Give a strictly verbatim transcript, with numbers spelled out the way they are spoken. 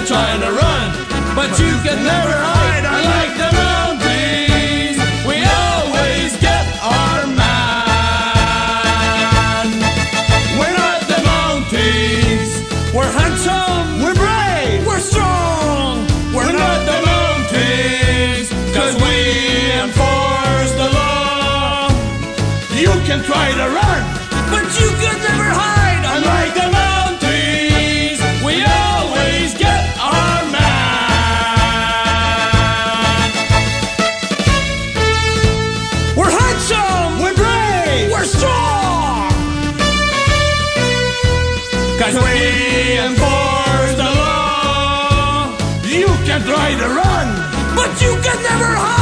can try to run, but you can never hide. Unlike the mounties, we always get our man. We're not the mounties. We're handsome, We're brave, we're strong. We're not the mounties, 'cause we enforce the law. You can try to run, but you can never hide. Unlike the mounties, we always get our man. We're handsome, we're brave, we're strong, 'cause we enforce the law. You can try to run, but you can never hide.